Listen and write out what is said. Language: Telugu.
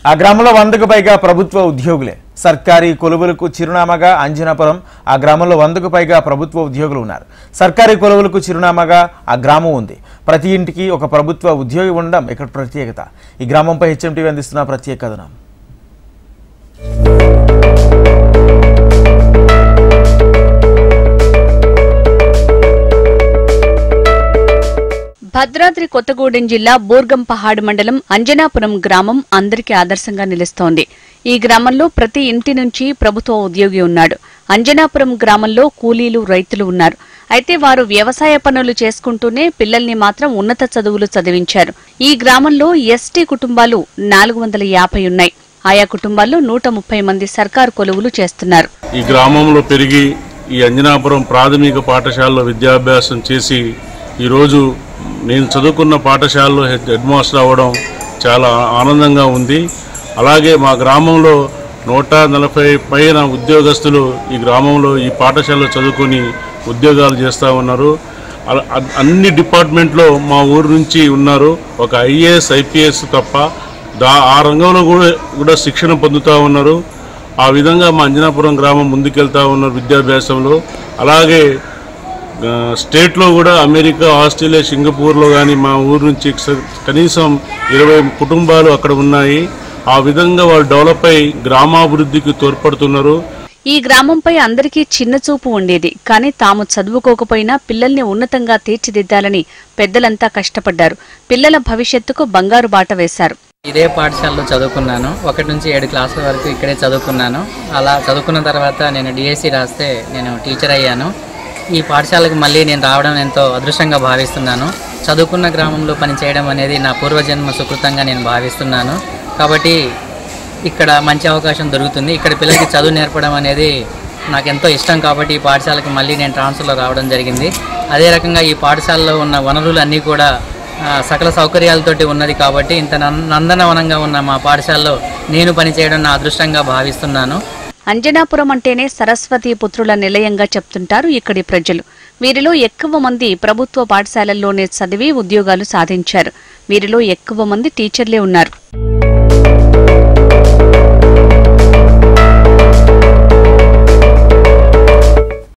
ఆ గ్రామంలో 100కు పైగా ప్రభుత్వ ఉద్యోగులే. సర్కారీ కొలువులకు చిరునామాగా అంజనాపురం. ఆ గ్రామంలో 100కు పైగా ప్రభుత్వ ఉద్యోగులు ఉన్నారు. సర్కారీ కొలువులకు చిరునామాగా ఆ గ్రామం ఉంది. ప్రతి ఇంటికి ఒక ప్రభుత్వ ఉద్యోగి ఉండడం ఇక్కడ ప్రత్యేకత. ఈ గ్రామంపై హెచ్ఎంటీవీ అందిస్తున్న ప్రత్యేక కథనం. భద్రాద్రి కొత్తగూడెం జిల్లా బూర్గంపహాడ్ మండలం అంజనాపురం గ్రామం అందరికీ ఆదర్శంగా నిలుస్తోంది. ఈ గ్రామంలో ప్రతి ఇంటి నుంచి ప్రభుత్వ ఉద్యోగి ఉన్నాడు. అంజనాపురం గ్రామంలో కూలీలు, రైతులు ఉన్నారు. అయితే వారు వ్యవసాయ పనులు చేసుకుంటూనే పిల్లల్ని మాత్రం ఉన్నత చదువులు చదివించారు. ఈ గ్రామంలో ఎస్టీ కుటుంబాలు 450 ఉన్నాయి. ఆయా కుటుంబాల్లో 130 మంది సర్కారు కొలువులు చేస్తున్నారు. ఈ గ్రామంలో పెరిగి ఈ అంజనాపురం ప్రాథమిక పాఠశాలలో విద్యాభ్యాసం చేసి ఈరోజు నేను చదువుకున్న పాఠశాలలో హెడ్ మాస్టర్ అవ్వడం చాలా ఆనందంగా ఉంది. అలాగే మా గ్రామంలో 140 పైన ఉద్యోగస్తులు ఈ గ్రామంలో ఈ పాఠశాలలో చదువుకొని ఉద్యోగాలు చేస్తూ ఉన్నారు. అన్ని డిపార్ట్మెంట్లో మా ఊరు నుంచి ఉన్నారు. ఒక IAS, IPS తప్ప ఆ రంగంలో కూడా శిక్షణ పొందుతూ ఉన్నారు. ఆ విధంగా మా అంజనాపురం గ్రామం ముందుకెళ్తూ ఉన్నారు విద్యాభ్యాసంలో. అలాగే స్టేట్లో కూడా అమెరికా, ఆస్ట్రేలియా, సింగపూర్లో కానీ మా ఊరు నుంచి కనీసం 20 కుటుంబాలు అక్కడ ఉన్నాయి. ఆ విధంగా వాళ్ళు డెవలప్ అయి గ్రామాభివృద్ధికి తోడ్పడుతున్నారు. ఈ గ్రామంపై అందరికీ చిన్న చూపు ఉండేది. కానీ తాము చదువుకోకపోయినా పిల్లల్ని ఉన్నతంగా తీర్చిదిద్దాలని పెద్దలంతా కష్టపడ్డారు. పిల్లల భవిష్యత్తుకు బంగారు బాట వేశారు. ఇదే పాఠశాలలో చదువుకున్నాను. 1 నుంచి 7 క్లాసుల వరకు ఇక్కడే చదువుకున్నాను. అలా చదువుకున్న తర్వాత నేను DSC రాస్తే నేను టీచర్ అయ్యాను. ఈ పాఠశాలకు మళ్ళీ నేను రావడం ఎంతో అదృష్టంగా భావిస్తున్నాను. చదువుకున్న గ్రామంలో పనిచేయడం అనేది నా పూర్వజన్మ సుకృతంగా నేను భావిస్తున్నాను. కాబట్టి ఇక్కడ మంచి అవకాశం దొరుకుతుంది. ఇక్కడ పిల్లలకి చదువు నేర్పడం అనేది నాకు ఎంతో ఇష్టం. కాబట్టి ఈ పాఠశాలకు మళ్ళీ నేను ట్రాన్స్ఫర్లో రావడం జరిగింది. అదే రకంగా ఈ పాఠశాలలో ఉన్న వనరులు అన్నీ కూడా సకల సౌకర్యాలతోటి ఉన్నది. కాబట్టి ఇంత నందనవనంగా ఉన్న మా పాఠశాలలో నేను పనిచేయడం నా అదృష్టంగా భావిస్తున్నాను. అంజనాపురం అంటేనే సరస్వతి పుత్రుల నిలయంగా చెప్తుంటారు ఇక్కడి ప్రజలు. వీరిలో ఎక్కువ మంది ప్రభుత్వ పాఠశాలల్లోనే చదివి ఉద్యోగాలు సాధించారు. వీరిలో ఎక్కువ మంది టీచర్లే ఉన్నారు.